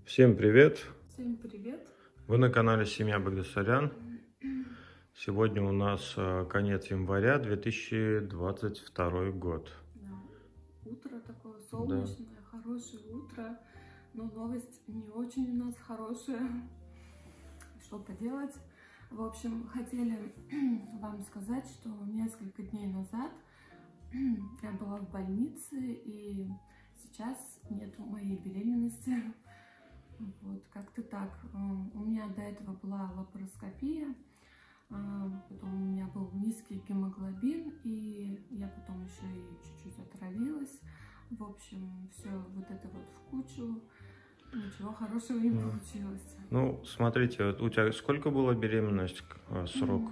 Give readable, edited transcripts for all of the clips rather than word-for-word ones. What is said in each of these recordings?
Всем привет! Всем привет! Вы на канале Семья Багдасарян. Сегодня у нас конец января 2022 год. Да. Утро такое Да. солнечное, хорошее утро, но новость не очень у нас хорошая. Что поделать? В общем, хотели вам сказать, что несколько дней назад я была в больнице, и сейчас нету моей беременности. Вот, как-то так. У меня до этого была лапароскопия, потом у меня был низкий гемоглобин, и я потом еще и чуть-чуть отравилась. В общем, все вот это вот в кучу, ничего хорошего не получилось. Ну, смотрите, у тебя сколько была беременность, срок?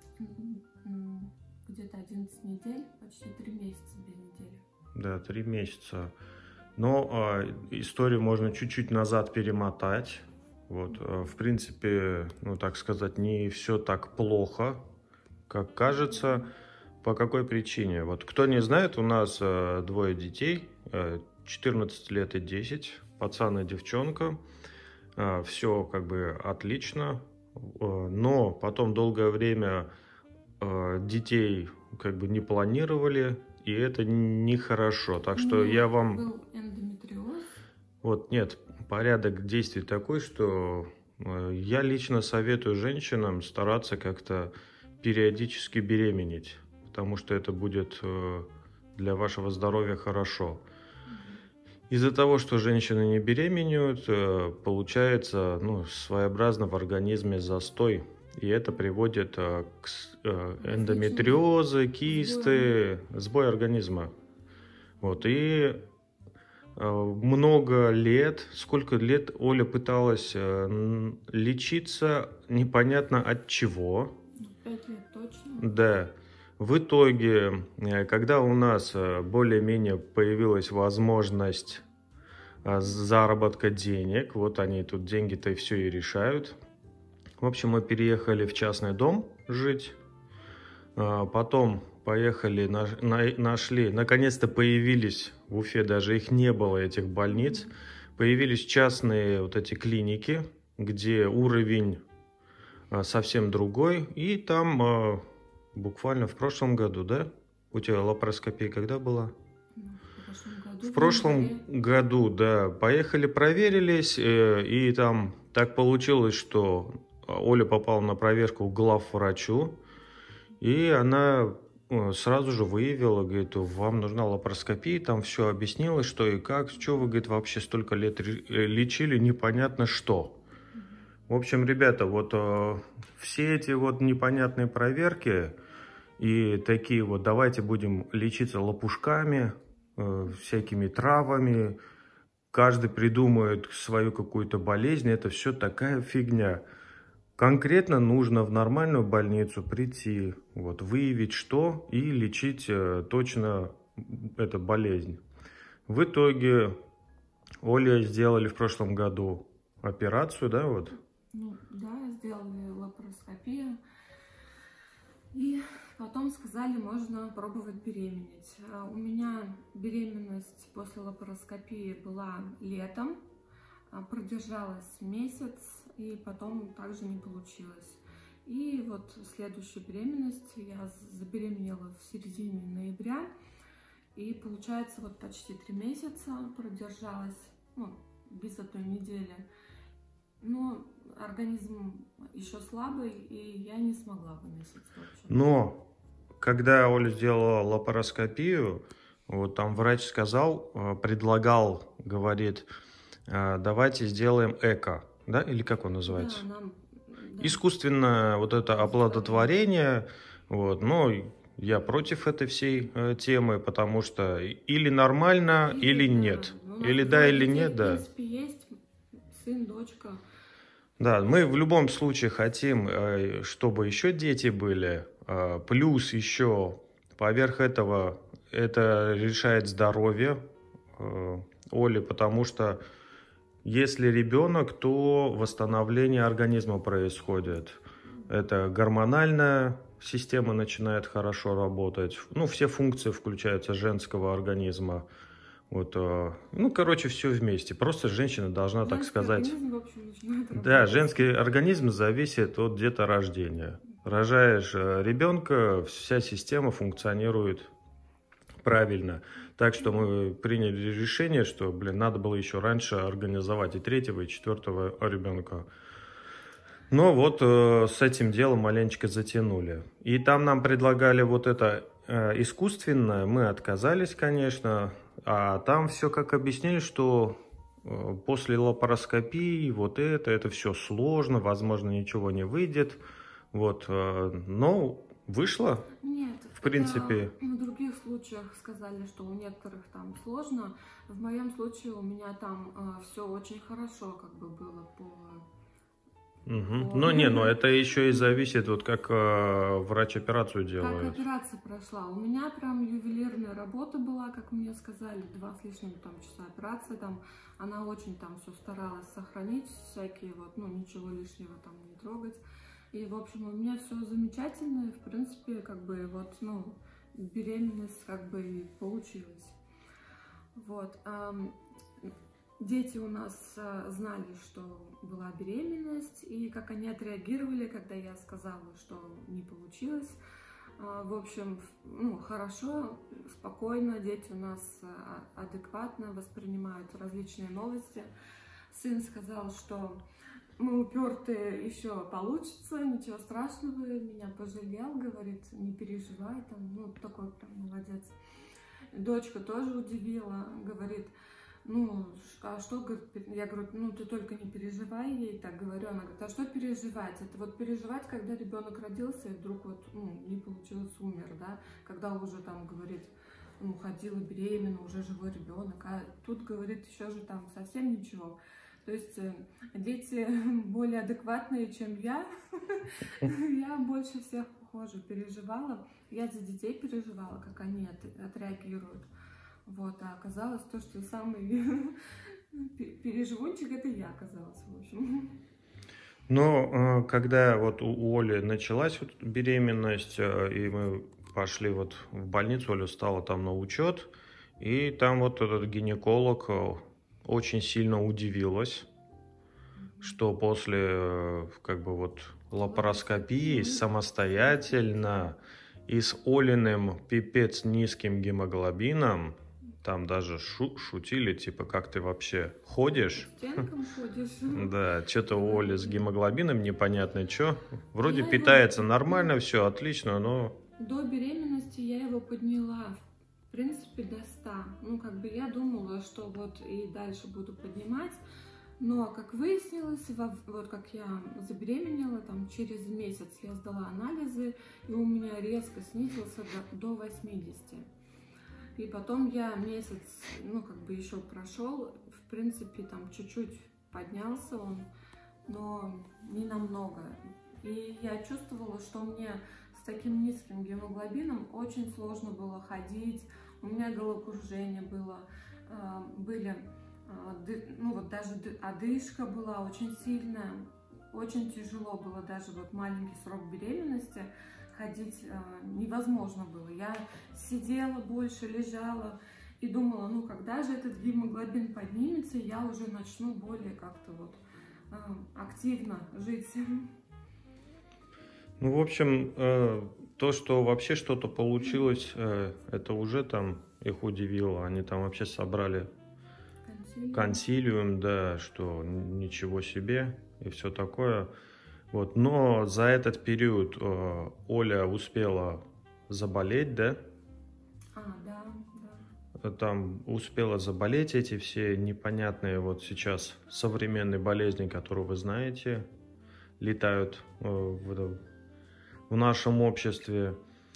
Где-то 11 недель, почти 3 месяца без недели. Да, 3 месяца. Но историю можно чуть-чуть назад перемотать. Вот, в принципе, ну так сказать, не все так плохо, как кажется. По какой причине? Вот кто не знает, у нас двое детей, 14 лет и 10, пацан и девчонка. Все как бы отлично, но потом долгое время детей как бы не планировали, и это нехорошо. Так что я вам... Был эндометриоз. Вот, нет, порядок действий такой, что я лично советую женщинам стараться как-то периодически беременеть, потому что это будет для вашего здоровья хорошо. Из-за того, что женщины не беременеют, получается, ну, своеобразно в организме застой. И это приводит к эндометриозу, кисты, сбой организма. Вот, и много лет, сколько лет Оля пыталась лечиться, непонятно от чего. 5 лет точно. Да. В итоге, когда у нас более-менее появилась возможность заработка денег, вот они тут деньги-то и все и решают. В общем, мы переехали в частный дом жить, потом поехали, нашли, наконец-то появились в Уфе, даже их не было, этих больниц, появились частные вот эти клиники, где уровень совсем другой, и там буквально в прошлом году, да? У тебя лапароскопия когда была? В прошлом году, да, поехали, проверились, и там так получилось, что Оля попала на проверку к главврачу, и она сразу же выявила, говорит, вам нужна лапароскопия, там все объяснилось, что и как, что вы, говорит, вообще столько лет лечили, непонятно что. В общем, ребята, вот все эти вот непонятные проверки и такие вот, давайте будем лечиться лопушками, всякими травами, каждый придумает свою какую-то болезнь, это все такая фигня. Конкретно нужно в нормальную больницу прийти, вот, выявить что и лечить точно эту болезнь. В итоге Оле сделали в прошлом году операцию, да, вот? Ну, да, сделали лапароскопию. И потом сказали, можно пробовать беременеть. У меня беременность после лапароскопии была летом, продержалась месяц, и потом также не получилось. И вот следующую беременность я забеременела в середине ноября, и получается вот почти 3 месяца продержалась, ну, без одной недели. Но организм еще слабый, и я не смогла выносить. Но когда Оля сделала лапароскопию, вот там врач сказал, предлагал, говорит, давайте сделаем эко, да, или как он называется? Да, да. Искусственно вот это оплодотворение, вот, но я против этой всей темы, потому что или нормально, или да. нет. Или да, или нет, да. В принципе, есть сын, дочка. Да, мы в любом случае хотим, чтобы еще дети были, плюс еще поверх этого это решает здоровье Оли, потому что если ребенок, то восстановление организма происходит. Это гормональная система начинает хорошо работать, ну все функции включаются женского организма. Вот, ну, короче, все вместе. Просто женщина должна, так Женский сказать... организм, в общем, начинает Да, работать. женский организм зависит от деторождения. Рожаешь ребенка, вся система функционирует правильно. Так что мы приняли решение, что, блин, надо было еще раньше организовать и третьего, и четвертого ребенка. Но вот с этим делом маленечко затянули. И там нам предлагали вот это искусственное, мы отказались, конечно. А там все как объяснили, что после лапароскопии вот это все сложно, возможно, ничего не выйдет. Вот, но вышло, Нет, в это принципе. в других случаях сказали, что у некоторых там сложно. В моем случае у меня там все очень хорошо как бы было Угу. по Ну, не, но это еще и зависит, вот как врач операцию как делает. операция прошла. У меня прям ювелирная работа была, как мне сказали, 2 с лишним там часа операции. Там она очень там все старалась сохранить, всякие вот, ну, ничего лишнего там не трогать. И, в общем, у меня все замечательно, и, в принципе, как бы вот, ну, беременность как бы и получилась. Вот. Дети у нас знали, что была беременность, и как они отреагировали, когда я сказала, что не получилось. В общем, ну, хорошо, спокойно, дети у нас адекватно воспринимают различные новости. Сын сказал, что мы упертые, еще получится, ничего страшного, меня пожалел, говорит, не переживай, там, ну, такой прям молодец. Дочка тоже удивила, говорит, ну, а что, говорит, я говорю, ну, ты только не переживай, ей так говорю, она говорит, а что переживать? Это вот переживать, когда ребенок родился и вдруг вот, ну, не получилось, умер, да, когда уже там, говорит, ну, ходила беременна, уже живой ребенок, а тут, говорит, еще же там совсем ничего. То есть дети более адекватные, чем я. Я больше всех, похоже, переживала. Я за детей переживала, как они отреагируют. Вот, а оказалось то, что самый переживунчик, это я оказалась, в общем. Но когда вот у Оли началась вот беременность, и мы пошли вот в больницу, Оля стала там на учет, и там вот этот гинеколог очень сильно удивилась, что после как бы вот лапароскопии самостоятельно и с Олиным пипец низким гемоглобином, там даже шутили, типа, как ты вообще ходишь? Стенком ходишь. Да, что-то у Оли с гемоглобином непонятно что. Вроде Я питается его... нормально, все отлично, но... До беременности я его подняла, в принципе, до 100. Ну, как бы я думала, что вот и дальше буду поднимать. Но, как выяснилось, вот как я забеременела, там через месяц я сдала анализы, и у меня резко снизился до 80. И потом я месяц, ну, как бы еще прошел, в принципе, там чуть-чуть поднялся он, но не намного. И я чувствовала, что мне с таким низким гемоглобином очень сложно было ходить, у меня головокружение было, были... Ну вот даже одышка была очень сильная, очень тяжело было, даже вот маленький срок беременности, ходить невозможно было. Я сидела больше, лежала и думала, ну когда же этот гемоглобин поднимется, я уже начну более как-то вот активно жить. Ну, в общем, то, что вообще что-то получилось, это уже там их удивило. Они там вообще собрали консилиум, да, что ничего себе и все такое. Вот. Но за этот период Оля успела заболеть, да? Да. Там успела заболеть эти все непонятные вот сейчас современные болезни, которые вы знаете, летают в нашем обществе.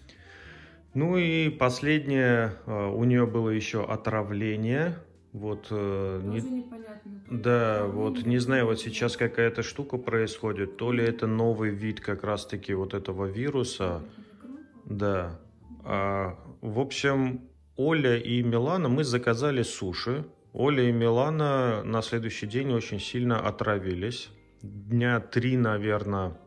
Ну и последнее, у нее было еще отравление. Вот, непонятно. Да, вот не знаю, вот сейчас какая-то штука происходит, то ли это новый вид как раз-таки вот этого вируса, да. В общем, Оля и Милана, мы заказали суши. Оля и Милана на следующий день очень сильно отравились. Дня 3, наверное,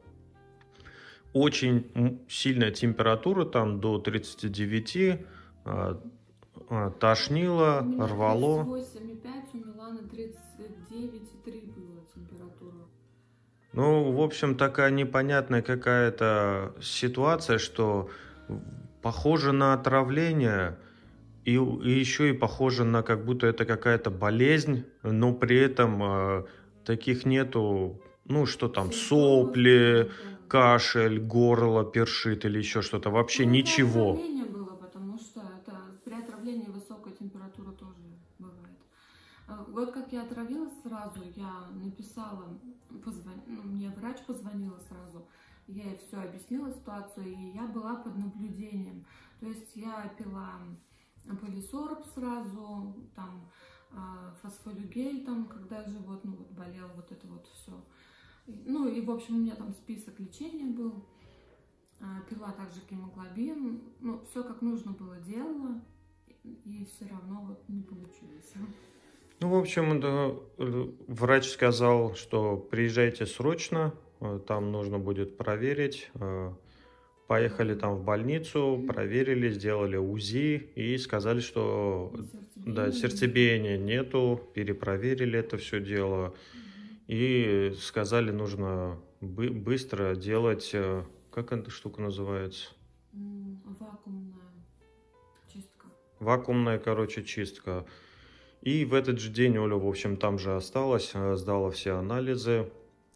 очень сильная температура, там до 39, тошнило, У меня рвало. 38,5, у Миланы 39,3 была температура. Ну, в общем, такая непонятная какая-то ситуация, что похоже на отравление, и еще и похоже на как будто это какая-то болезнь, но при этом таких нету, ну, что там, Симптомов сопли, каких-то. кашель, горло першит или еще что-то, вообще Ну, это ничего. отравление было, потому что это при отравлении высокая температура тоже бывает. Вот как я отравилась сразу, я написала, мне врач позвонила сразу, я ей все объяснила ситуацию, и я была под наблюдением. То есть я пила полисорб сразу, там фосфолюгель, там, когда живот болел, вот это вот все. Ну и в общем у меня там список лечения был. Пила также гемоглобин, ну все как нужно было делала, и все равно вот не получилось. Ну, в общем, да, врач сказал, что приезжайте срочно, там нужно будет проверить. Поехали там в больницу, проверили, сделали УЗИ и сказали, что да, сердцебиения нету, перепроверили это все дело. И сказали, нужно быстро делать, как эта штука называется? Вакуумная чистка. Вакуумная, короче, чистка. И в этот же день Оля, в общем, там же осталась, сдала все анализы.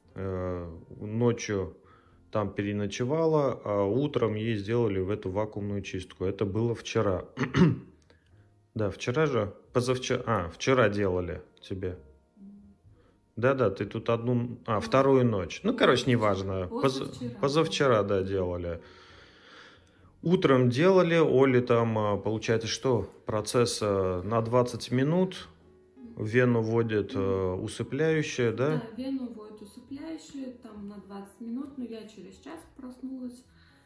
Ночью там переночевала, а утром ей сделали в эту вакуумную чистку. Это было вчера. Да, вчера же? Позавчера. Вчера делали тебе. Да-да, ты тут вторую ночь. Ну, короче, неважно. Позавчера, да, делали. Утром делали, Оле там, получается, что? Процесс на 20 минут. В вену вводят усыпляющее, да? Да, вену вводят усыпляющее, там на 20 минут, но я через час проснулась.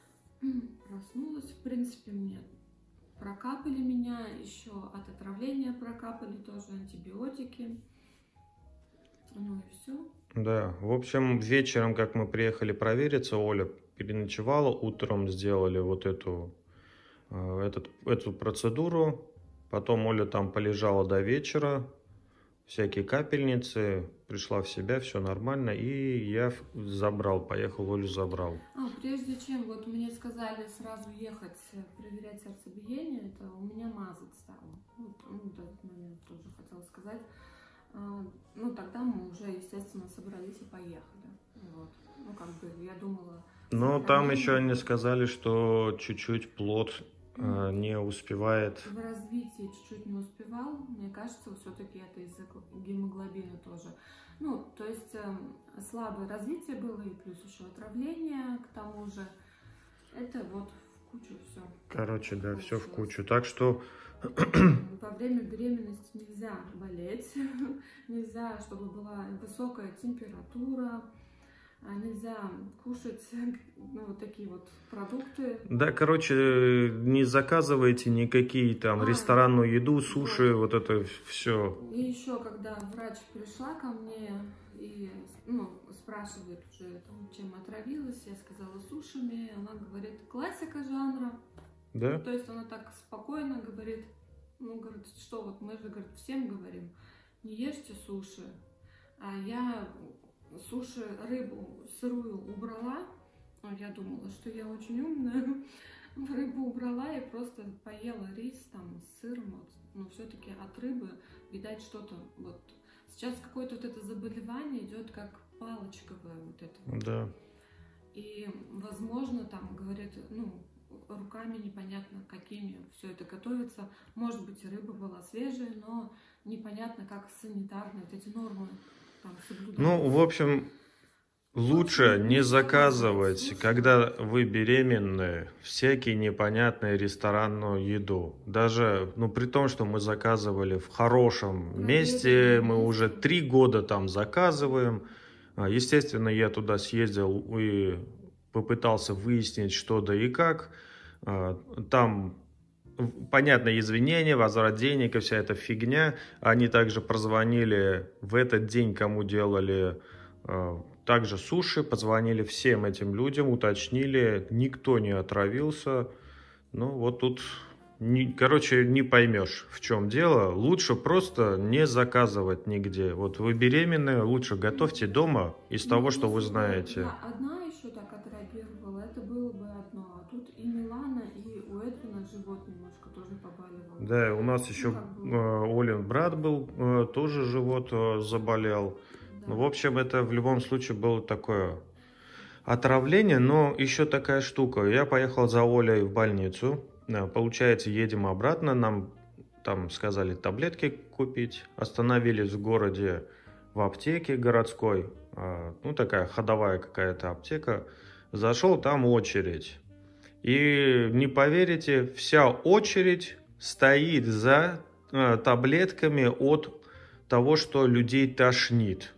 В принципе, мне прокапали меня, еще от отравления прокапали тоже антибиотики. Ну и все. Да, в общем, вечером, как мы приехали провериться, Оля переночевала, утром сделали вот эту процедуру, потом Оля там полежала до вечера, всякие капельницы, пришла в себя, все нормально, и я поехал, Олю забрал. Прежде чем вот мне сказали сразу ехать проверять сердцебиение, это у меня мазать стало. Вот, в этот момент тоже хотела сказать. Ну, тогда мы уже, естественно, собрались и поехали. Вот. Ну, как бы, я думала... Но там еще они сказали, что чуть-чуть плод не успевает. В развитии чуть-чуть не успевал. Мне кажется, все-таки это из-за гемоглобина тоже. Ну, то есть слабое развитие было, и плюс еще отравление, к тому же. Это вот в кучу все. Короче, да, все в кучу. Так что... Во время беременности нельзя болеть, нельзя, чтобы была высокая температура, нельзя кушать вот такие вот продукты. Да, короче, не заказывайте никакие там ресторанную еду, суши, вот это все. И еще, когда врач пришла ко мне и спрашивает уже, чем отравилась, я сказала сушами, она говорит, классика жанра. Да? То есть она так спокойно говорит, говорит, что вот мы же, говорит, всем говорим, не ешьте суши. А я суши, рыбу сырую убрала, я думала, что я очень умная, рыбу убрала и просто поела рис там с сыром, вот. Но все-таки от рыбы, видать, что-то вот, сейчас какое-то вот это заболевание идет как палочковое вот это. Да. И, возможно, там, говорят, руками непонятно какими все это готовится. Может быть, и рыба была свежая, но непонятно, как санитарные вот эти нормы там соблюдаются. Ну, в общем, лучше не заказывать, когда вы беременны, всякие непонятные ресторанную еду. Даже, при том, что мы заказывали в хорошем месте, мы уже 3 года там заказываем. Естественно, я туда съездил и попытался выяснить, что да и как. Там, понятно, извинения, возврат денег и вся эта фигня. Они также прозвонили в этот день, кому делали также суши, позвонили всем этим людям, уточнили, никто не отравился. Ну, вот тут короче, не поймешь, в чем дело. Лучше просто не заказывать нигде. Вот вы беременны, лучше готовьте дома из того, что вы знаете. Я одна еще так отреагировала, это было бы одно. А тут и Милана, и у Эдвина живот немножко тоже побаливал. Да, у нас еще Олин брат был, тоже живот заболел. Да. Ну, в общем, это в любом случае было такое отравление, но еще такая штука. Я поехал за Олей в больницу. Получается, едем обратно. Нам там сказали таблетки купить. Остановились в городе в аптеке городской. Ну, такая ходовая какая-то аптека. Зашел, там очередь. И не поверите, вся очередь стоит за таблетками от того, что людей тошнит.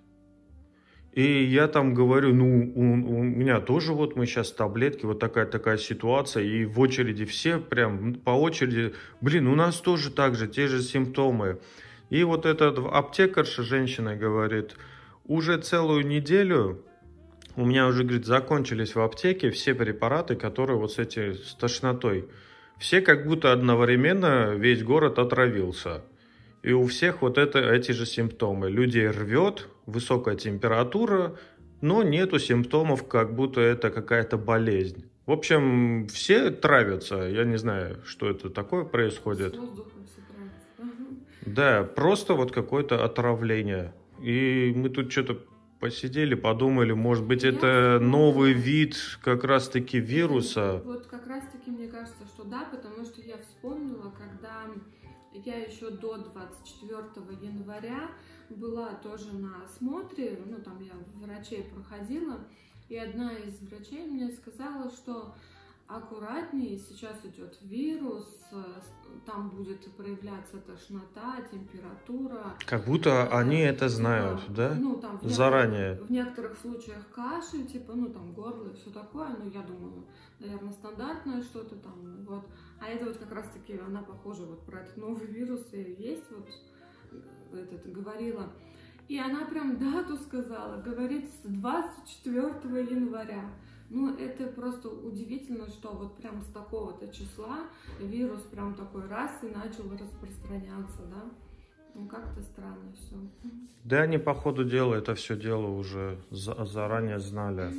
И я там говорю, ну, у меня тоже вот мы сейчас таблетки, вот такая ситуация, и в очереди все прям по очереди, блин, у нас тоже так же, те же симптомы. И вот эта аптекарша, женщина, говорит, уже целую неделю у меня уже, говорит, закончились в аптеке все препараты, которые вот с тошнотой. Все как будто одновременно весь город отравился. И у всех вот эти же симптомы. Людей рвет, высокая температура, но нету симптомов, как будто это какая-то болезнь. В общем, все травятся. Я не знаю, что это такое происходит. С воздухом все травится. Да, просто вот какое-то отравление. И мы тут что-то посидели, подумали, может быть, это новый вид как раз-таки вируса. Вот как раз-таки мне кажется, что да, потому что я вспомнила, когда я еще до 24 января была тоже на осмотре, ну там я врачей проходила, и одна из врачей мне сказала, что аккуратнее, сейчас идет вирус, там будет проявляться тошнота, температура. Как будто они это знают, да? Ну, там заранее. В некоторых случаях кашель, типа, ну, там, горло и все такое, ну, я думаю, наверное, стандартное что-то там, вот. А это вот как раз-таки, она похожа вот про этот новый вирус и есть, вот, говорила. И она прям дату сказала, говорит, с 24 января. Ну, это просто удивительно, что вот прям с такого-то числа вирус прям такой раз и начал распространяться, да? Ну, как-то странно все. Да, они по ходу дела это все дело уже заранее знали.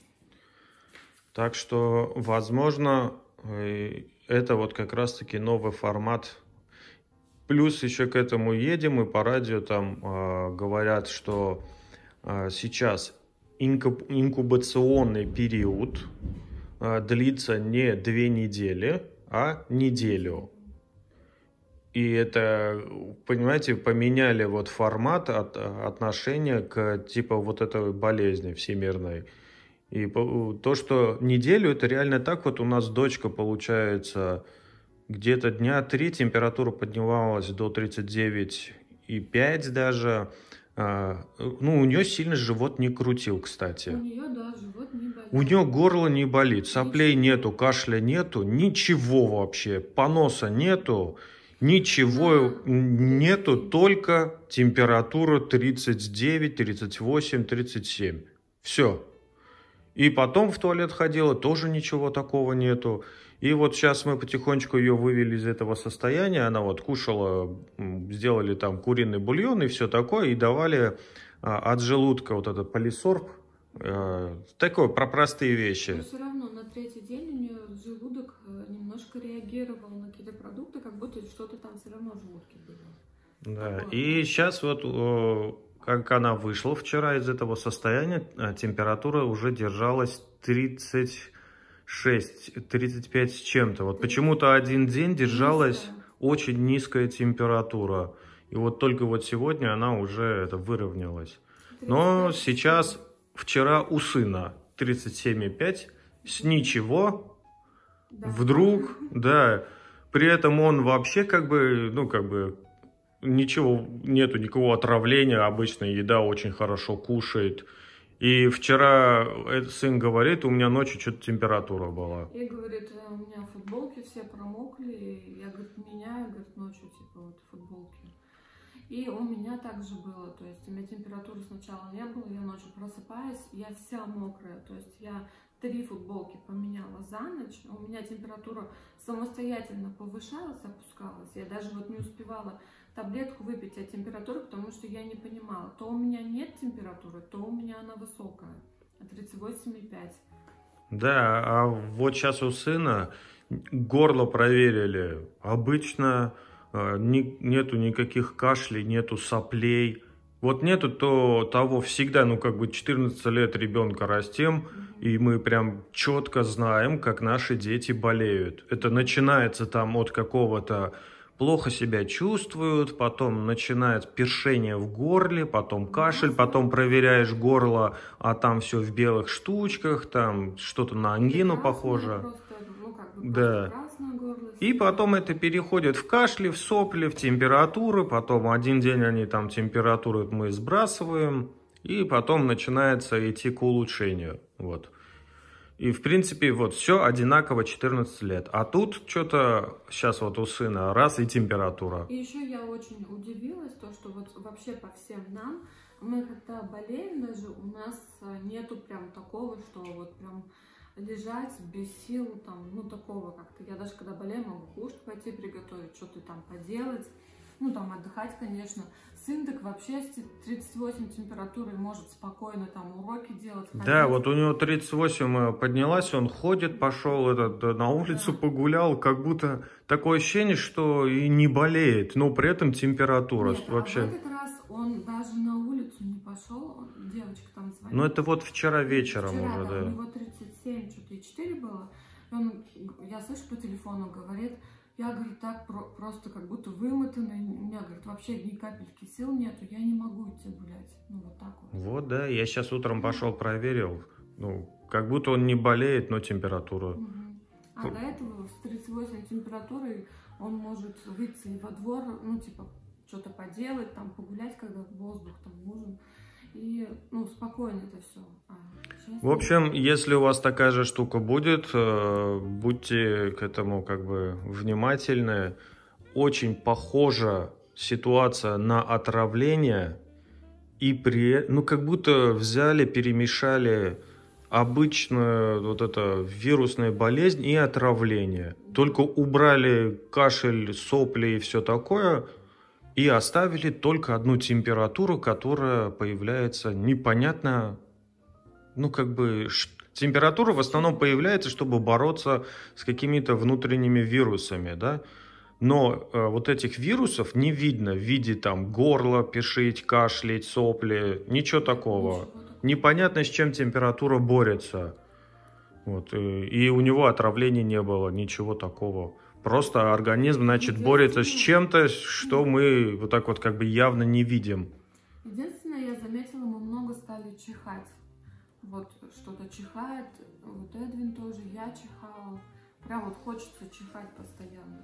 Так что, возможно, это вот как раз-таки новый формат. Плюс еще к этому едем, и по радио там говорят, что сейчас инкубационный период длится не 2 недели, а неделю. И это, понимаете, поменяли вот формат отношения к типа вот этой болезни всемирной. И то, что неделю, это реально так. Вот у нас дочка, получается, где-то дня 3 температура поднималась до 39,5 даже. Ну, у нее сильно живот не крутил, кстати. У нее, да, живот не болит. У нее горло не болит, соплей нету, кашля нету, ничего вообще, поноса нету, ничего нету, только температура 39, 38, 37. Все. И потом в туалет ходила, тоже ничего такого нету. И вот сейчас мы потихонечку ее вывели из этого состояния. Она вот кушала, сделали там куриный бульон и все такое. И давали от желудка вот этот полисорб. Такое, про простые вещи. Но все равно на 3-й день у нее желудок немножко реагировал на какие-то продукты, как будто что-то там все равно в желудке было. Да. И сейчас вот, как она вышла вчера из этого состояния, температура уже держалась 36-35 с чем-то. Вот почему-то один день держалась очень низкая температура. И вот только вот сегодня она уже выровнялась. Но сейчас, вчера у сына 37,5 с ничего, да. Вдруг, да, при этом он вообще ничего, нету никакого отравления, обычная еда очень хорошо кушает. И вчера сын говорит, у меня ночью что-то температура была. И говорит, у меня футболки все промокли, я, говорит, меняю, говорит, ночью, типа, вот футболки. И у меня также было, то есть у меня температуры сначала не было, я ночью просыпаюсь, я вся мокрая, то есть я 3 футболки поменяла за ночь, у меня температура самостоятельно повышалась, опускалась. Я даже вот не успевала таблетку выпить от температуры, потому что я не понимала, то у меня нет температуры, то у меня она высокая, 38,5. Да, а вот сейчас у сына горло проверили. Обычно нету никаких кашлей, нету соплей. Вот нету того всегда, ну как бы 14 лет ребенка растем, и мы прям четко знаем, как наши дети болеют. Это начинается там от какого-то плохо себя чувствуют, потом начинает першение в горле, потом кашель, потом проверяешь горло, а там все в белых штучках, там что-то на ангину похоже. Просто, ну, как бы Да. красное горло. И потом это переходит в кашли, в сопли, в температуру, потом один день они там температуру мы сбрасываем, и потом начинается идти к улучшению. Вот. И, в принципе, вот все одинаково 14 лет. А тут что-то сейчас вот у сына раз и температура. И еще я очень удивилась, то, что вот вообще по всем нам, мы когда болеем даже, у нас нету прям такого, что вот прям лежать без сил, там, ну, такого как-то. Я даже когда болею, могу кушать пойти приготовить, что-то там поделать. Ну, там, отдыхать, конечно. Сын так вообще с 38 температурой может спокойно там уроки делать. Ходить. Да, вот у него 38 поднялась, он ходит, пошел на улицу, да, погулял, как будто такое ощущение, что и не болеет, но при этом температура. Нет, вообще. А в этот раз он даже на улицу не пошел, девочка там звонила. Ну, это вот вчера вечером вчера, уже, да. У него 37, что-то и 4 было. И я слышу по телефону, говорит, я, говорит, так просто как будто вымотанная, у меня, говорит, вообще ни капельки сил нету, я не могу идти гулять. Ну, вот так вот. Вот, да, я сейчас утром пошел проверил, ну, как будто он не болеет, но температура. Угу. А до этого с 38 температурой он может выйти во двор, ну, типа, что-то поделать, там, погулять, когда воздух там нужен. И, ну, спокойно это все. В общем, если у вас такая же штука будет, будьте к этому как бы внимательны. Очень похожа ситуация на отравление. И ну, как будто взяли, перемешали обычную вот это вирусную болезнь и отравление. Только убрали кашель, сопли и все такое. И оставили только одну температуру, которая появляется непонятно. Ну, как бы, температура в основном появляется, чтобы бороться с какими-то внутренними вирусами, да. Но вот этих вирусов не видно в виде там горла, першить, кашлять, сопли, ничего такого. Непонятно, с чем температура борется. Вот. И у него отравления не было, ничего такого. Просто организм, значит, борется с чем-то, что мы вот так вот как бы явно не видим. Единственное, я заметила, мы много стали чихать. Вот что-то чихает, вот Эдвин тоже, я чихала. Прям вот хочется чихать постоянно.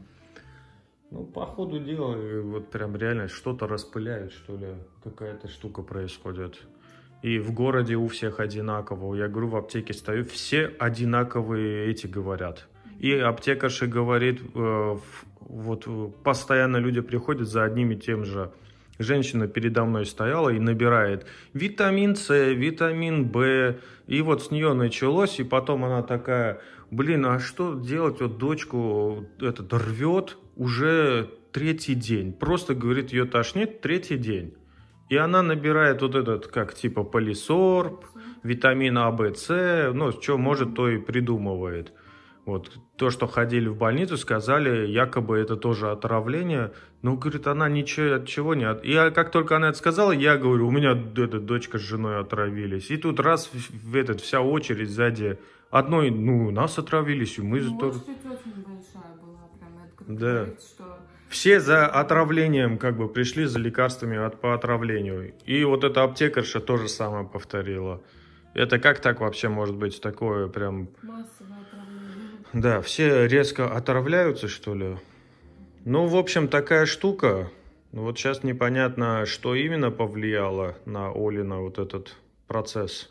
Ну, по ходу дела, вот прям реально что-то распыляет, что ли, какая-то штука происходит. И в городе у всех одинаково. Я говорю, в аптеке стою, все одинаковые эти говорят. И аптекарша говорит, вот постоянно люди приходят за одним и тем же. Женщина передо мной стояла и набирает витамин С, витамин В. И вот с нее началось, и потом она такая, блин, а что делать? Вот дочку этот рвет уже 3-й день. Просто, говорит, ее тошнит 3-й день. И она набирает вот этот, как типа полисорб, витамин А, В, С, ну, что может, то и придумывает. Вот, то, что ходили в больницу, сказали, якобы это тоже отравление. Но, говорит, она ничего от чего не... И как только она это сказала, я говорю, у меня дочка с женой отравились. И тут раз вся очередь сзади. Одной, ну, нас отравились, и мы... Ну, очередь очень большая была, прям, это да. Говорит, что... Все за отравлением как бы пришли, за лекарствами по отравлению. И вот эта аптекарша тоже самое повторила. Это как так вообще может быть такое прям... Массовое отравление. Да, все резко отравляются, что ли? Ну, в общем, такая штука. Вот сейчас непонятно, что именно повлияло на Олина вот этот процесс.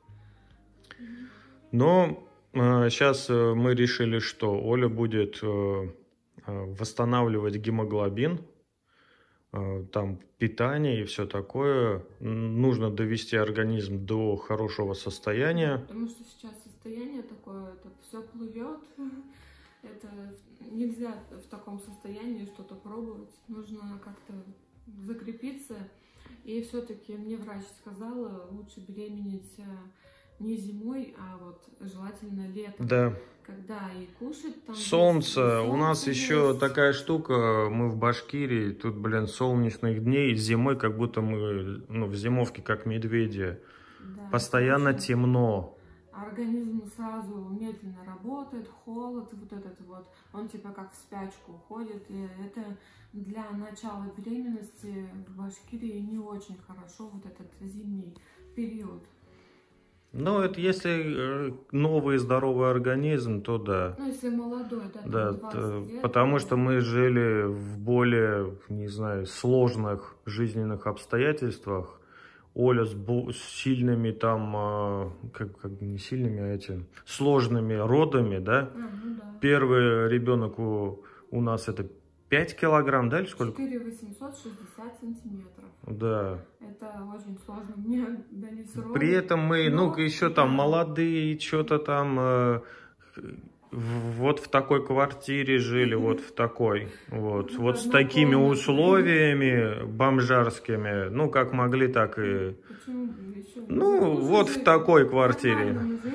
Но сейчас мы решили, что Оля будет восстанавливать гемоглобин, там питание и все такое. Нужно довести организм до хорошего состояния. Потому что сейчас состояние такое, это все плывет. Это нельзя в таком состоянии что-то пробовать. Нужно как-то закрепиться. И все-таки мне врач сказала, лучше беременеть не зимой, а вот желательно летом. Да. Когда и кушать там... Солнце. Есть, У нас есть. еще такая штука, мы в Башкирии, тут, блин, солнечных дней, зимой как будто мы, ну, в зимовке как медведи. Да, Постоянно очень... темно. Организм сразу медленно работает, холод, вот этот вот, он типа как в спячку уходит, и это для начала беременности в Башкирии не очень хорошо, вот этот зимний период. Ну, это если новый здоровый организм, то да. Ну, если молодой, да, Да, 20 лет. потому что мы жили в более, не знаю, сложных жизненных обстоятельствах. Оля с сильными там, как не сильными, а эти, сложными родами, да? Ну да. Первый ребенок у нас это 5 килограмм, да, или сколько? 4860 сантиметров. Да. Это очень сложно, мне дались роды. При этом мы, Но, ну, еще там молодые, что-то там... Вот в такой квартире жили, вот в такой, вот с такими условиями бомжарскими, ну, как могли, так и... Ну, вот в такой квартире.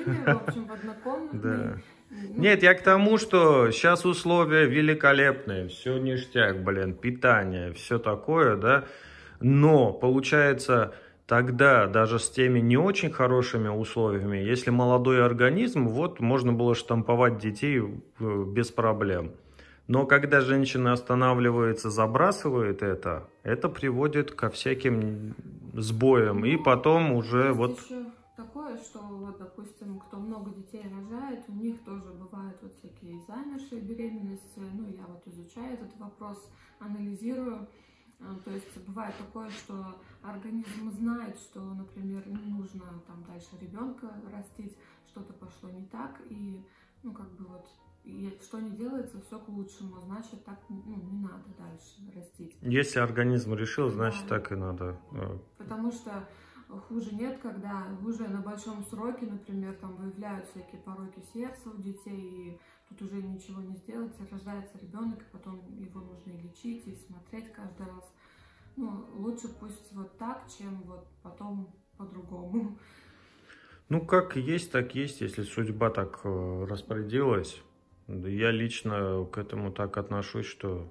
Да. Нет, я к тому, что сейчас условия великолепные, все ништяк, блин, питание, все такое, да, но, получается... Тогда даже с теми не очень хорошими условиями, если молодой организм, вот можно было штамповать детей без проблем. Но когда женщина останавливается, забрасывает это приводит ко всяким сбоям. Ну, и потом уже вот... Еще такое, что вот, допустим, кто много детей рожает, у них тоже бывают вот всякие замершие беременности. Ну, я вот изучаю этот вопрос, анализирую. То есть бывает такое, что организм знает, что, например, не нужно там дальше ребенка растить, что-то пошло не так, и, ну, как бы вот, и что не делается, все к лучшему, значит, так, ну, не надо дальше растить. Если организм решил, значит, да, так и надо. Потому что хуже нет, когда уже на большом сроке, например, там выявляются всякие пороки сердца у детей, и тут уже ничего не сделать, рождается ребенок, и потом его нужно и лечить, и смотреть каждый раз. Ну, лучше пусть вот так, чем вот потом по-другому. Ну, как есть, так есть, если судьба так распорядилась. Я лично к этому так отношусь, что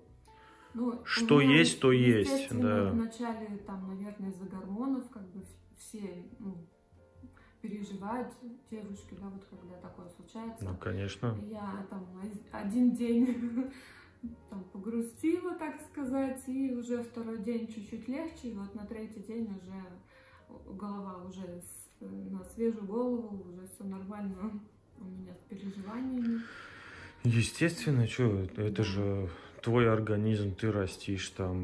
что есть, то есть. Да. Вначале, там, наверное, из-за гормонов, как бы все, ну, переживают, девушки, да, вот когда такое случается. Ну, конечно. Я там один день там погрустила, так сказать, и уже второй день чуть-чуть легче, и вот на третий день уже голова уже на свежую голову, уже все нормально у меня с переживаниями. Естественно, что, это же твой организм, ты растишь там,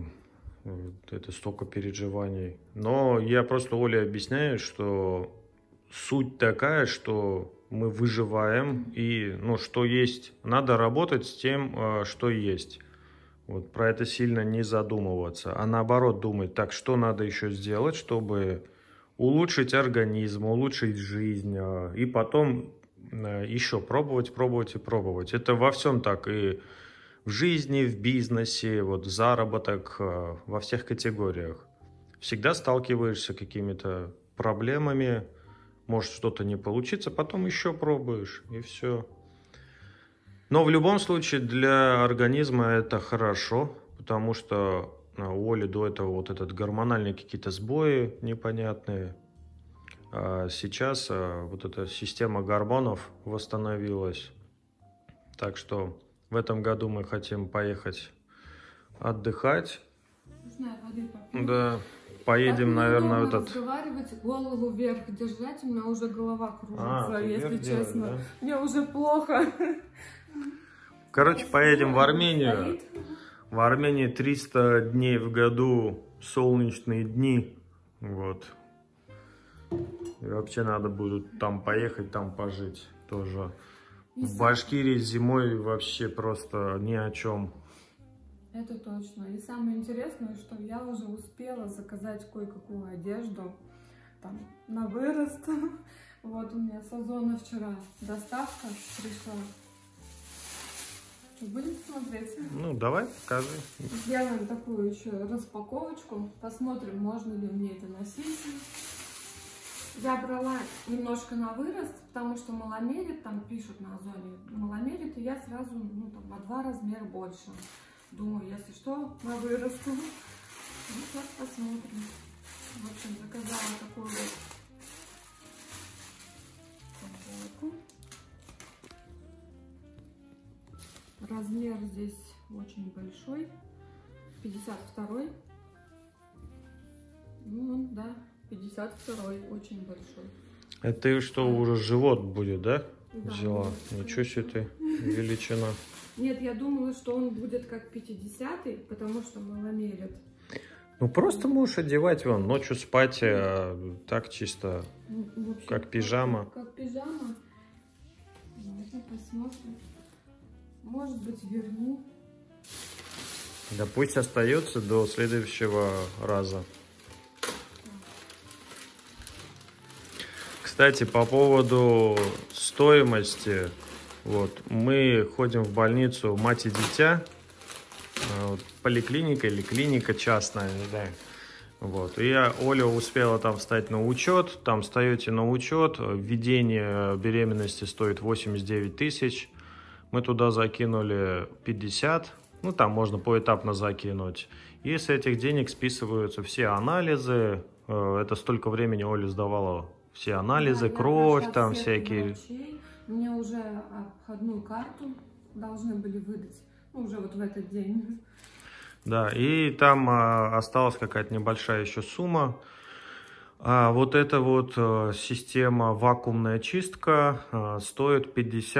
это столько переживаний. Но я просто Оле объясняю, что суть такая, что мы выживаем, и, ну, что есть, надо работать с тем, что есть. Вот про это сильно не задумываться, а наоборот думать, так, что надо еще сделать, чтобы улучшить организм, улучшить жизнь, и потом еще пробовать, пробовать и пробовать. Это во всем так, и в жизни, в бизнесе, вот заработок, во всех категориях. Всегда сталкиваешься с какими-то проблемами, может что-то не получиться, потом еще пробуешь, и все. Но в любом случае для организма это хорошо, потому что у Оли до этого вот этот гормональные какие-то сбои непонятные. А сейчас вот эта система гормонов восстановилась. Так что в этом году мы хотим поехать отдыхать. Нужно воды попить. Да, поедем, наверное, в этот... разговаривать, голову вверх держать, у меня уже голова кружится, если честно. Делать, да? Мне уже плохо. Короче, поедем в Армению. В Армении 300 дней в году, солнечные дни. Вот. И вообще надо будет там поехать, там пожить тоже. В Башкирии зимой вообще просто ни о чем. Это точно. И самое интересное, что я уже успела заказать кое-какую одежду там на вырост. Вот у меня с Озона вчера доставка пришла. Будем смотреть? Ну, давай, покажи. Сделаем такую еще распаковочку. Посмотрим, можно ли мне это носить. Я брала немножко на вырост, потому что маломерит, там пишут на Озоне, маломерит, и я сразу, ну, там, на 2 размера больше. Думаю, если что, на вырост. Ну, сейчас посмотрим. В общем, заказала такую вот футболку. Размер здесь очень большой, 52-й. Ну, да, 52-й, очень большой. Это ты что, уже живот будет, да? Да, Взяла? да. Ничего себе ты, величина. Нет, я думала, что он будет как 50-й, потому что маломерит. Ну, просто можешь одевать вон, ночью спать, так чисто, В общем, как пижама. Как пижама. Давайте посмотрим. Может быть, верну. Да пусть остается до следующего раза. Кстати, по поводу стоимости, вот, мы ходим в больницу «Мать и дитя», вот, поликлиника или клиника частная, не знаю. Вот. И Оля успела там встать на учет, там встаете на учет, введение беременности стоит 89 тысяч, мы туда закинули 50, ну там можно поэтапно закинуть, и с этих денег списываются все анализы, это столько времени Оля сдавала все анализы, Да, кровь там всякие. Врачей. Мне уже обходную карту должны были выдать, ну, уже вот в этот день. Да, и там осталась какая-то небольшая еще сумма. Вот эта вот система вакуумная чистка стоит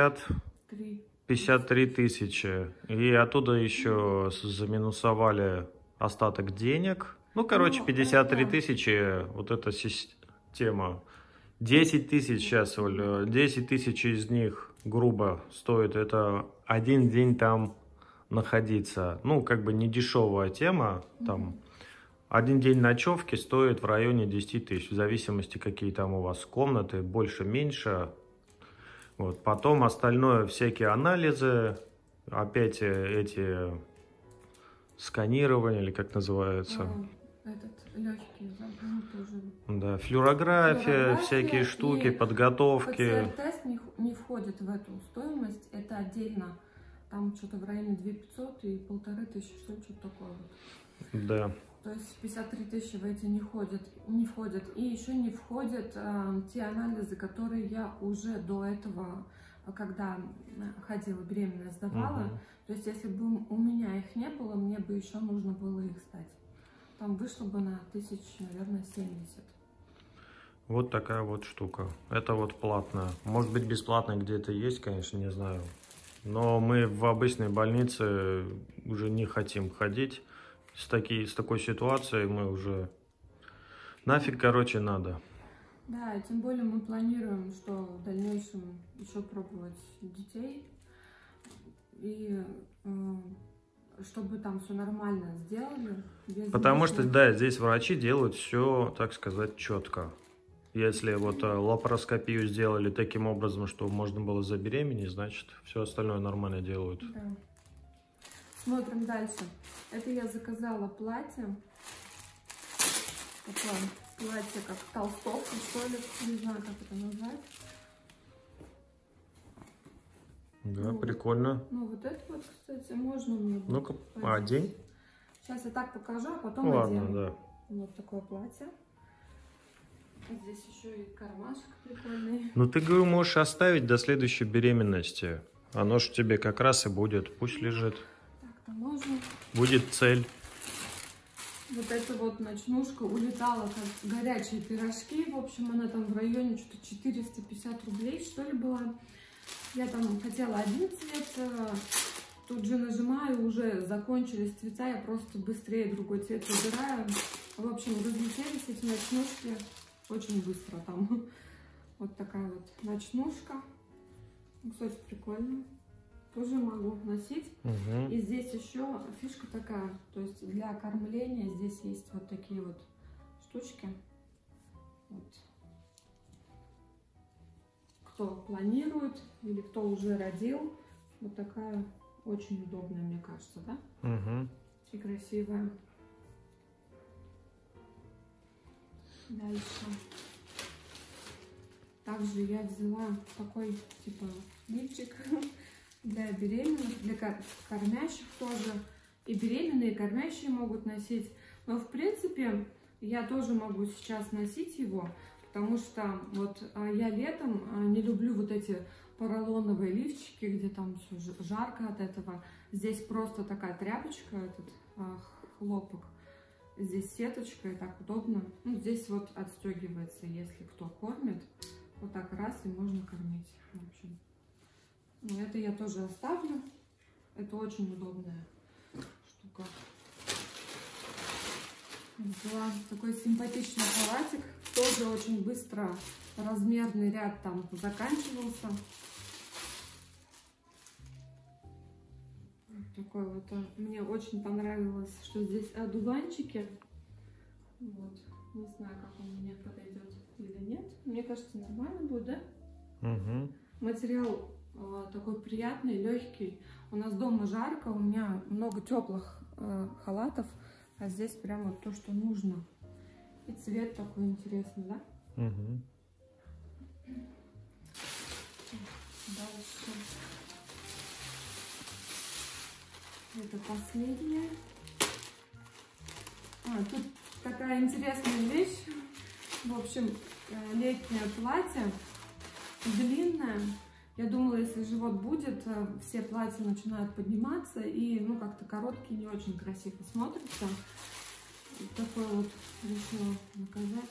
53 тысячи. И оттуда еще заминусовали остаток денег. Ну, короче, 53 тысячи, вот эта система. 10 тысяч сейчас, Оль, 10 тысяч из них, грубо, стоит это один день там находиться. Ну, как бы не дешевая тема, там один день ночевки стоит в районе 10 тысяч, в зависимости, какие там у вас комнаты, больше-меньше. Вот. Потом остальное, всякие анализы, опять эти сканирования, или как называется. Этот легкий, тоже. Да, флюорография, всякие штуки, подготовки. ПЦР-тест не входит в эту стоимость, это отдельно. Там что-то в районе 2500 и 1500, что-то такое. Да. То есть 53 тысячи в эти не входят. И еще не входят те анализы, которые я уже до этого, когда ходила беременная, сдавала. То есть если бы у меня их не было, мне бы еще нужно было их сдать. Там вышло бы на 1000, наверное, 70. Вот такая вот штука. Это вот платная. Может быть, бесплатно где-то есть, конечно, не знаю. Но мы в обычной больнице уже не хотим ходить. С такой ситуацией мы уже нафиг, короче, надо. Да, и тем более мы планируем, что в дальнейшем еще пробовать детей. И чтобы там все нормально сделали. Потому что, да, здесь врачи делают все, так сказать, четко. Если вот лапароскопию сделали таким образом, что можно было забеременеть, значит, все остальное нормально делают. Да. Смотрим дальше. Это я заказала платье. Такое платье, как толстовка, что ли. Не знаю, как это назвать. Да, ну, прикольно. Ну, вот это вот, кстати, можно мне. Ну-ка, одень. Сейчас я так покажу, а потом Ну, одену. ладно, да. Вот такое платье. Здесь еще и кармашек прикольный. Ну, ты, говорю, можешь оставить до следующей беременности. Оно ж тебе как раз и будет. Пусть лежит. Так-то можно. Будет цель. Вот эта вот ночнушка улетала как горячие пирожки. В общем, она там в районе что-то 450 рублей, что ли, была. Я там хотела один цвет. Тут же нажимаю, уже закончились цвета. Я просто быстрее другой цвет выбираю. В общем, разлетелись эти ночнушки очень быстро там. Вот такая вот ночнушка. Кстати, прикольно. Тоже могу носить. Угу. И здесь еще фишка такая, то есть для кормления здесь есть вот такие вот штучки. Вот. кто планирует или кто уже родил. Вот такая очень удобная, мне кажется, да? Угу. И красивая. Дальше. Также я взяла такой, типа, лифчик для беременных, для кормящих тоже. И беременные, и кормящие могут носить. Но, в принципе, я тоже могу сейчас носить его, потому что вот я летом не люблю вот эти поролоновые лифчики, где там все жарко от этого. Здесь просто такая тряпочка, этот хлопок. Здесь сеточка, и так удобно. Ну, здесь вот отстегивается, если кто кормит. Вот так раз, и можно кормить. В общем, ну, это я тоже оставлю. Это очень удобная штука. Взяла такой симпатичный халатик. Тоже очень быстро размерный ряд там заканчивался. Вот такой вот. Мне очень понравилось, что здесь одуванчики. Вот. Не знаю, как он мне подойдет или нет. Мне кажется, нормально будет, да? Угу. Материал такой приятный, легкий. У нас дома жарко, у меня много теплых халатов, а здесь прямо то, что нужно. И цвет такой интересный, да? Угу. Дальше. Это последнее. Тут такая интересная вещь. В общем, летнее платье, длинное. Я думала, если живот будет, все платья начинают подниматься, и, ну, как-то короткие не очень красиво смотрятся. Вот такой вот решила заказать.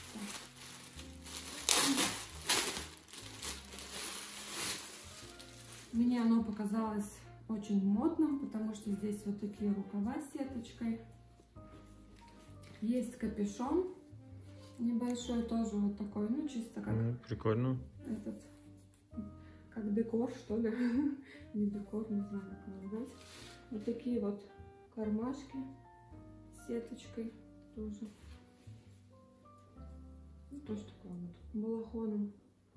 Мне оно показалось очень модным, потому что здесь вот такие рукава с сеточкой. Есть капюшон небольшой, тоже вот такой, ну, чисто как... Прикольно. Этот... как декор, что ли. Не декор, не знаю, как назвать. Вот такие вот кармашки с сеточкой тоже. Ну, тоже такой вот балахоном.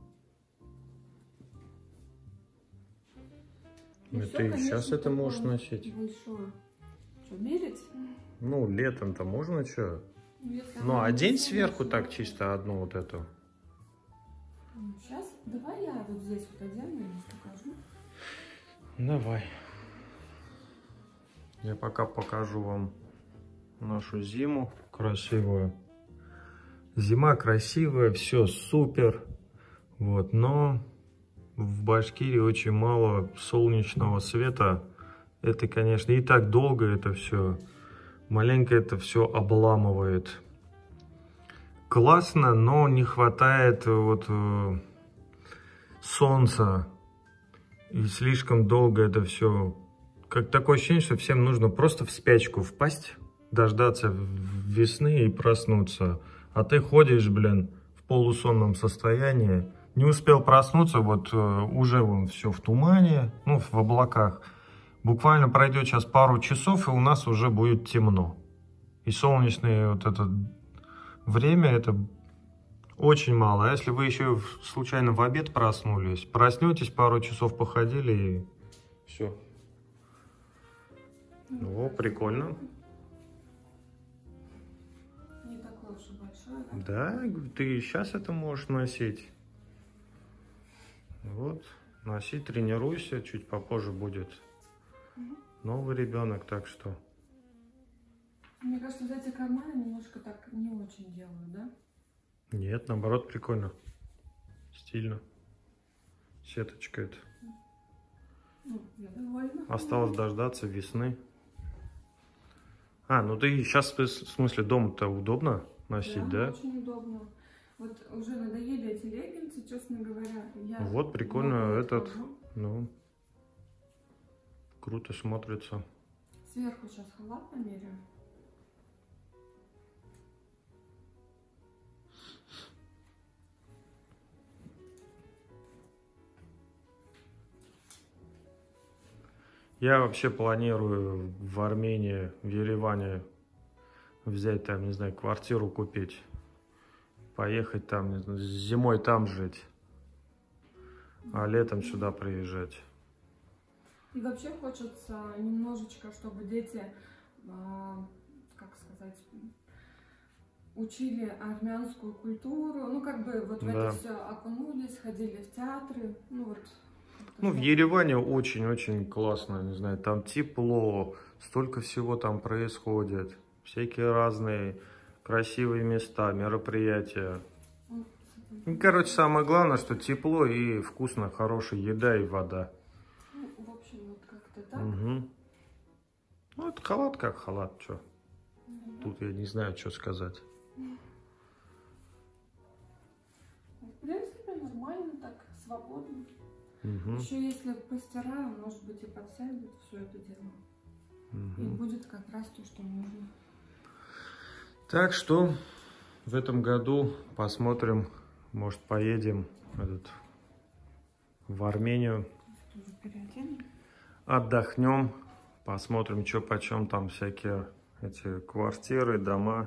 Ну, всё, ты конечно, сейчас это можешь такое носить. Большое. Что, мерить? Ну, летом-то можно что? Если Ну, она одень не сверху сильно так широкая. чисто одну вот эту. Сейчас, давай я вот здесь вот одену и покажу. Давай. Я пока покажу вам нашу зиму красивую. Зима красивая, все супер. Вот, но в Башкирии очень мало солнечного света. Это, конечно, и так долго это все. Маленько это все обламывает. Классно, но не хватает вот солнца. И слишком долго это все. Как такое ощущение, что всем нужно просто в спячку впасть, дождаться весны и проснуться. А ты ходишь, блин, в полусонном состоянии. Не успел проснуться, вот уже вон все в тумане, ну, в облаках. Буквально пройдет сейчас пару часов, и у нас уже будет темно. И солнечное вот это время, это очень мало. А если вы еще случайно в обед проснулись, проснетесь, пару часов походили и все. О, прикольно. Не такое уж и большое, да? Да, ты сейчас это можешь носить. Вот, носи, тренируйся, чуть попозже будет новый ребенок, так что... Мне кажется, вот эти карманы немножко так не очень делают, да? Нет, наоборот, прикольно. Стильно. Сеточка это. Ну, я довольна. Осталось дождаться весны. А, ну ты сейчас, в смысле, дома-то удобно носить, да? Очень удобно. Вот уже надоели эти леггинсы, честно говоря. Я Вот, прикольно много этот, хожу. ну, круто смотрится. Сверху сейчас халат померяю. Я вообще планирую в Армении, в Ереване взять там, не знаю, квартиру купить. Поехать там, не знаю, зимой там жить. а летом сюда приезжать. И вообще хочется немножечко, чтобы дети, как сказать, учили армянскую культуру, ну как бы вот в это все окунулись, ходили в театры, ну вот. Ну, в Ереване очень-очень классно, не знаю, там тепло, столько всего там происходит, всякие разные красивые места, мероприятия. Ну, короче, самое главное, что тепло и вкусно, хорошая еда и вода. Ну, в общем, вот как-то так. Угу. Ну, это халат как халат, что. Тут я не знаю, что сказать. В принципе, нормально так, свободно. Угу. Еще если постираю, может быть, и подсядет все это дело. Угу. И будет как раз то, что нужно. Так что в этом году посмотрим, может, поедем в Армению. Тоже переодену. Отдохнем, посмотрим, что почем там всякие эти квартиры, дома.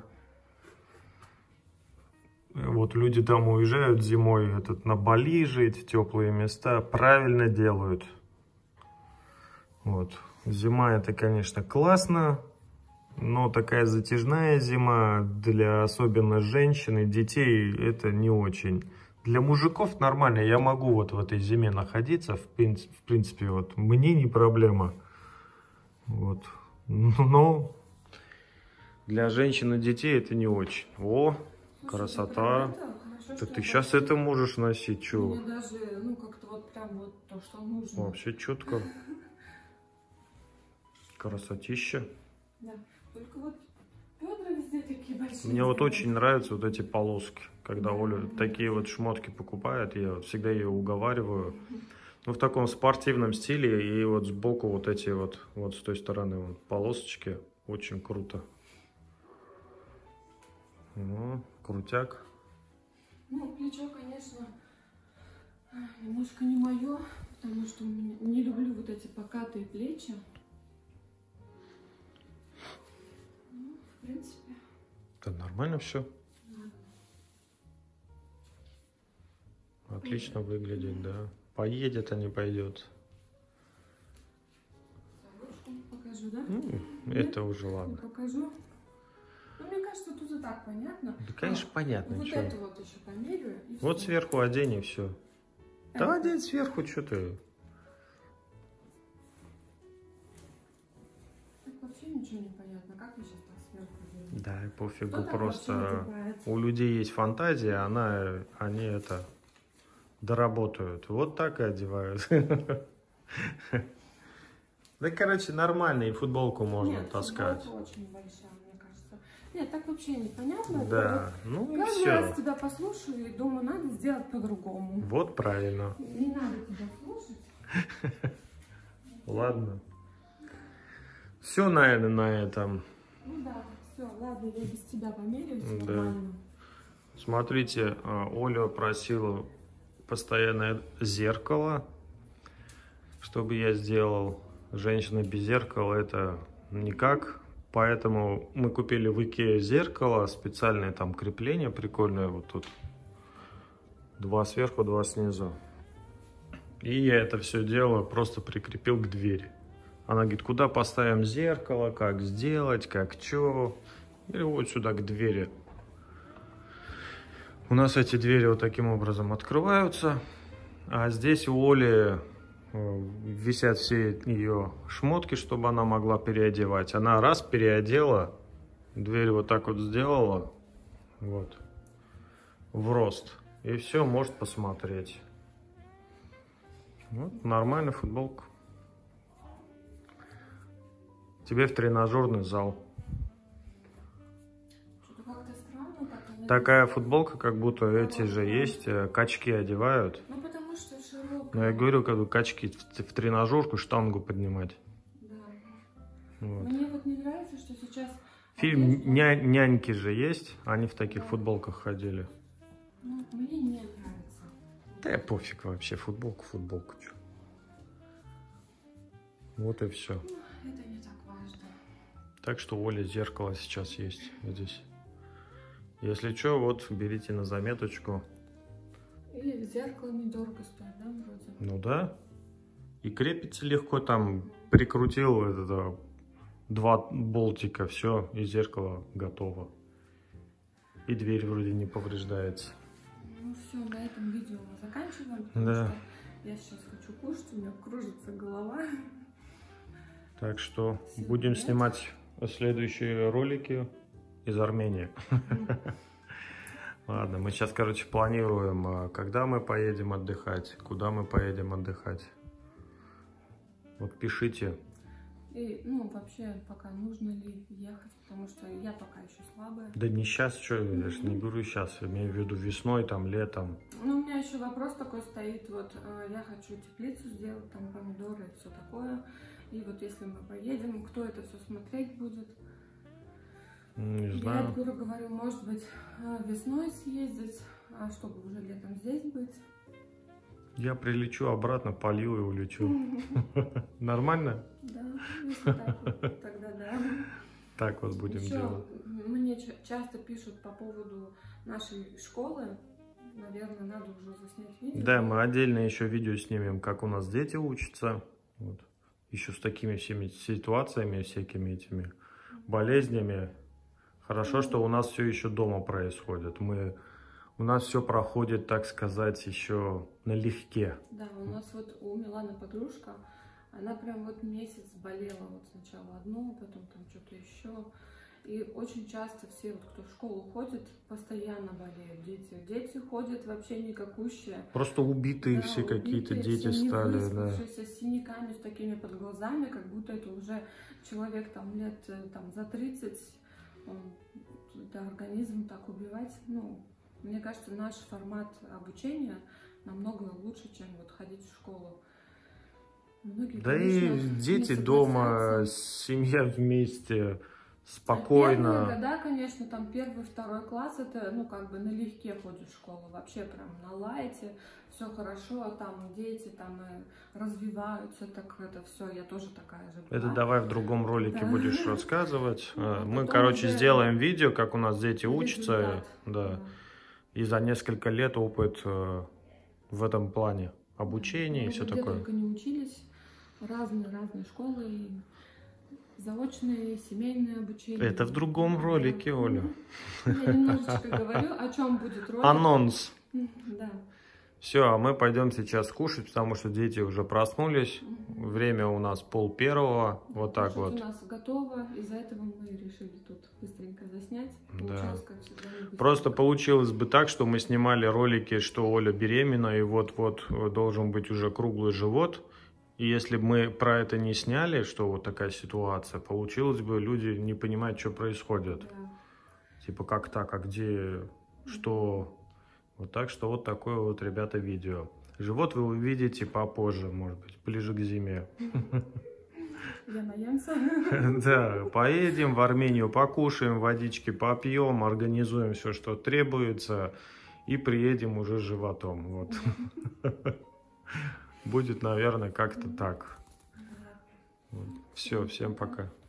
Вот люди там уезжают зимой, на Бали жить, в теплые места, правильно делают. Вот. Зима это, конечно, классно, но такая затяжная зима для особенно женщин и детей это не очень. Для мужиков нормально, я могу вот в этой зиме находиться, в принципе, вот мне не проблема. Вот. Но для женщин и детей это не очень. О, красота. Хорошо, ты сейчас это можешь носить, чё? Мне даже, ну, как-то вот прям вот то, что нужно. Вообще четко. Красотища. Да, только вот бедра везде такие большие. Мне вот очень нравятся вот эти полоски. Когда Оля такие вот шмотки покупает, я всегда ее уговариваю. Ну, в таком спортивном стиле, и вот сбоку вот эти вот с той стороны вот полосочки. Очень круто. Ну, крутяк. Ну, плечо, конечно, немножко не мое, потому что не люблю вот эти покатые плечи. Ну, в принципе. Да нормально все. Отлично выглядит, да. Поедет, а не пойдет. Ручку покажу, да? Это уже ладно. Покажу. Ну, мне кажется, тут и так понятно. Да, конечно, понятно. Вот чё. эту вот еще померяю. Вот всё. сверху одень и все. Да, одень сверху, что ты. Так вообще ничего не понятно. Как я сейчас так сверху делаю? Да, и пофигу, Кто так просто вообще одевается? у людей есть фантазия, они это доработают. Вот так и одевают. Да, короче, нормально, и футболку можно Нет, таскать. футболка очень большая, мне кажется. Нет, так вообще непонятно. Да, ну и Каждый раз все. тебя послушаю и думаю, надо сделать по-другому. Вот правильно. Не надо тебя слушать. Ладно. Все, наверное, на этом. Ну да, все, ладно, я без тебя померяюсь, Да. нормально. Смотрите, Оля просила постоянное зеркало, чтобы я сделал. Женщина без зеркала это никак. Поэтому мы купили в Икее зеркало, специальное там крепление прикольное. Вот тут 2 сверху, 2 снизу. И я это все дело просто прикрепил к двери. Она говорит, куда поставим зеркало, как сделать, как что. Или вот сюда к двери. У нас эти двери вот таким образом открываются. А здесь у Оли висят все ее шмотки, чтобы она могла переодевать. Она раз переодела, дверь вот так вот сделала, вот, в рост. И все, может посмотреть. Вот, нормальная футболка. Тебе в тренажерный зал. Что-то как-то странно так. Такая футболка, как будто эти же есть, качки одевают. Ну, потому что широкая. Но я говорю, как бы качки в тренажерку, штангу поднимать. Да. Вот. Мне вот не нравится, что сейчас... Фильм «Няньки» же есть, они в таких футболках ходили. Ну, мне не нравится. Да пофиг вообще, футболку, чё. Вот и все. Ну, это не так важно. Так что у Оли зеркало сейчас есть здесь. Если что, вот берите на заметочку. И И зеркало недорого стоит, да, вроде? Ну да. И крепится легко, там прикрутил это, 2 болтика, все, и зеркало готово. И дверь вроде не повреждается. Ну все, на этом видео мы заканчиваем, потому Да. что я сейчас хочу кушать, у меня кружится голова. Так что Всем будем привет. снимать следующие ролики из Армении. Ладно, мы сейчас, короче, планируем, когда мы поедем отдыхать, куда мы поедем отдыхать. Вот пишите. И, ну, вообще, пока нужно ли ехать, потому что я пока еще слабая. Да не сейчас, что я же не говорю сейчас, я имею в виду весной, там, летом. Ну, у меня еще вопрос такой стоит, вот, я хочу теплицу сделать, там, помидоры и все такое. И вот если мы поедем, кто это все смотреть будет? Не Я, знаю. грубо говорю, может быть, весной съездить, чтобы уже летом здесь быть. Я прилечу обратно, полью и улечу. Нормально? Да, если так, вот, тогда да. Так вот будем Еще делать. мне часто пишут по поводу нашей школы. Наверное, надо уже заснять видео. Да, мы отдельно еще видео снимем, как у нас дети учатся. Вот. Еще с такими всеми ситуациями, всякими этими болезнями. Хорошо, что у нас все еще дома происходит. У нас все проходит, так сказать, еще налегке. Да, у нас вот у Миланы подружка, она прям вот месяц болела. Вот сначала одно, потом там что-то еще. И очень часто все, вот, кто в школу ходит, постоянно болеют дети. Дети ходят вообще никакущие. Просто убитые Да, все какие-то убитые, дети все стали. Да. невыспавшиеся, с синяками, с такими под глазами, как будто это уже человек там лет там, за 30, да, организм так убивать. Ну, мне кажется, наш формат обучения намного лучше, чем вот ходить в школу. Многие, Да конечно, и не дети дома, согласятся. семья вместе, Первые спокойно. года, конечно, там 1-2 класс, это, ну, как бы налегке ходишь в школу, вообще прям на лайте, все хорошо, там дети там развиваются, так это все, я тоже такая же была. Это давай в другом ролике Да. будешь рассказывать. Ну, Мы, потом короче, уже сделаем видео, как у нас дети учатся. результат. Да. И за несколько лет опыт в этом плане обучения и Мы все где такое. только не учились, разные школы, и заочное, семейное обучение. Это в другом ролике, Оля. Я немножечко говорю, о чем будет ролик. Анонс. Да. Все, а мы пойдем сейчас кушать, потому что дети уже проснулись. Время у нас 12:30. Вот так Кушать вот. у нас готово, из-за этого мы решили тут быстренько заснять. Да. Получилось, как всегда, не быстренько. Просто получилось бы так, что мы снимали ролики, что Оля беременна, и вот-вот должен быть уже круглый живот. И если бы мы про это не сняли, что вот такая ситуация, получилось бы, люди не понимают, что происходит. Да. Типа, как так, а где, что... Вот так что вот такое вот, ребята, видео. Живот вы увидите попозже, может быть, ближе к зиме. Я наемся. Да, поедем в Армению, покушаем, водички попьем, организуем все, что требуется, и приедем уже с животом. Вот. Будет, наверное, как-то так. Все, всем пока.